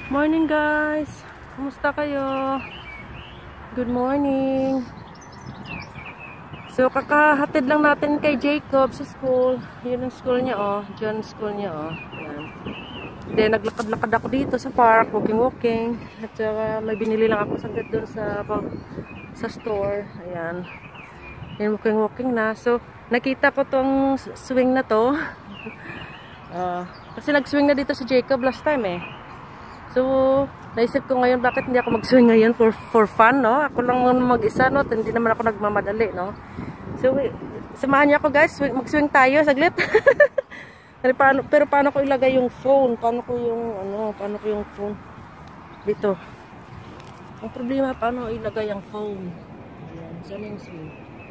Morning guys! Kumusta kayo? Good morning! So kakahatid lang natin kay Jacob sa school. Yun ang school niya oh. Diyan school niya oh. Ayan. Then naglakad-lakad ako dito sa park, walking. At saka may binili lang ako saglit doon sa store. Ayan. Yan walking na. So nakita ko tong swing na to. Kasi nag-swing na dito si Jacob last time eh. So, naisip ko ngayon bakit hindi ako mag-swing ngayon for fun, no? Ako lang mag-isa, no? Hindi naman ako nagmamadali, no? So, samahan niyo ako guys, mag-swing tayo saglit. Pero paano ko ilagay yung phone? Paano ko yung phone dito? Ang problema, paano ilagay ang phone? Ayan, saan yung swing?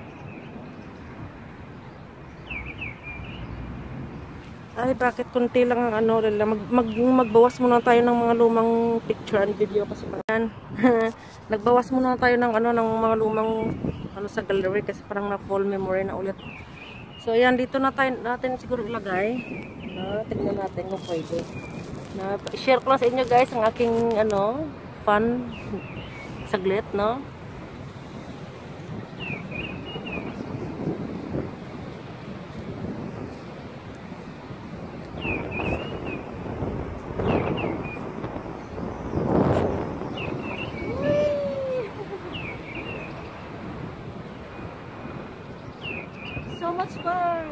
Ay, bakit konti lang ang ano, magbawas muna tayo ng mga lumang picture and video kasi parang nagbawas muna tayo ng ano ng mga lumang ano sa gallery kasi parang na full memory na ulit. So ayan, dito natin siguro ilagay. Tingnan natin kung pwede. Share ko lang sa inyo guys ang aking ano, fun saglit, no? So much fun!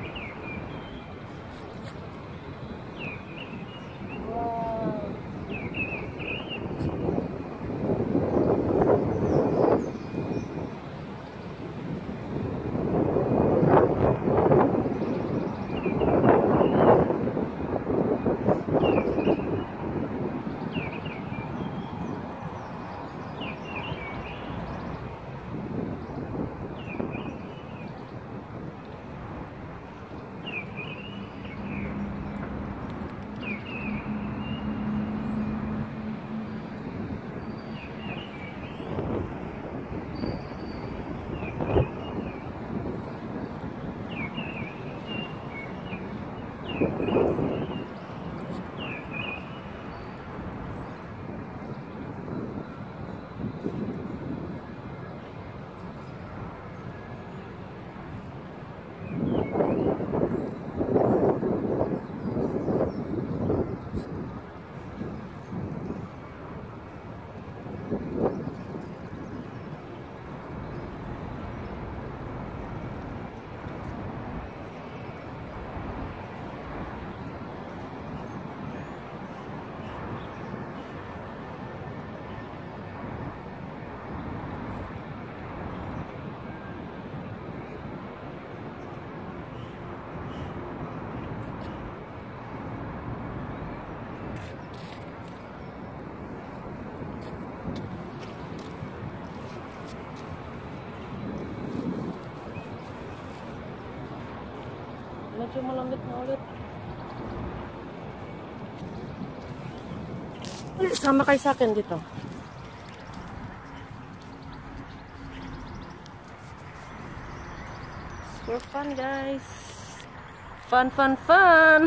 Wow! Medyo malambit na ulit. Sama kayo sa akin dito. For fun guys. Fun, fun, fun.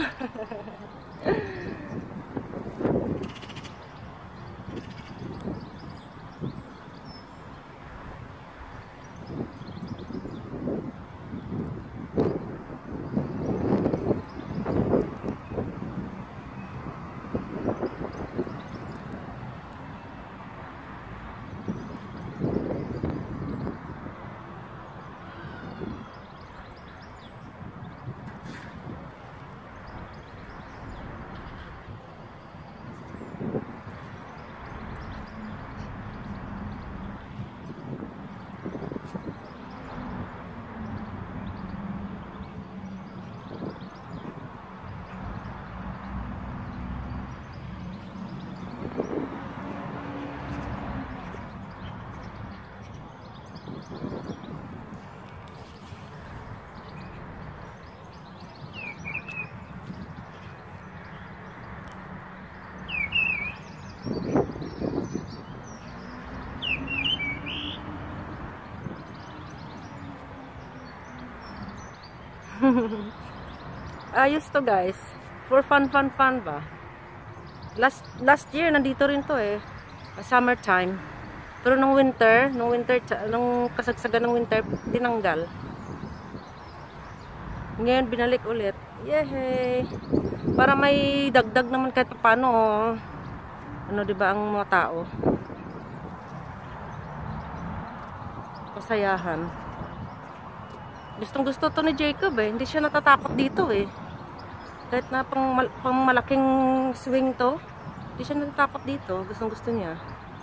Ayos to guys. For fun ba? Last year nandito rin to eh. Summertime. Pero nung kasagsagan ng winter, tinanggal. Ngayon binalik ulit. Yehey! Para may dagdag naman kahit paano. Ano 'di ba ang mga tao? Kasayahan. Gustong-gusto to ni Jacob eh. Hindi siya natatakot dito eh. Kahit na pang malaking swing to, hindi siya natatakot dito. Gustong-gusto niya.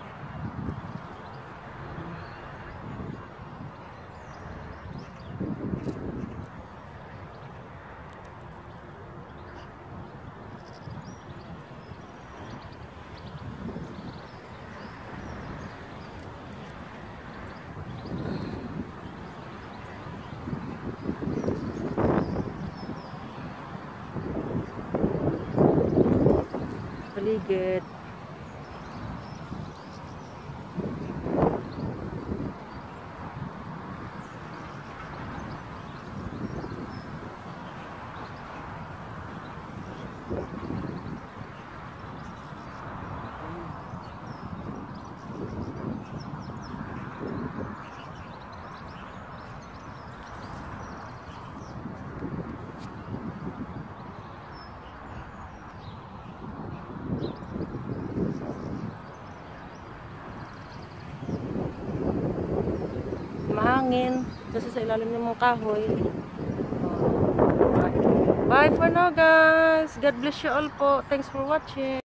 Paligid. Mahangin kasi sa ilalim ng mga kahoy. Bye for now guys. God bless you all po. Thanks for watching.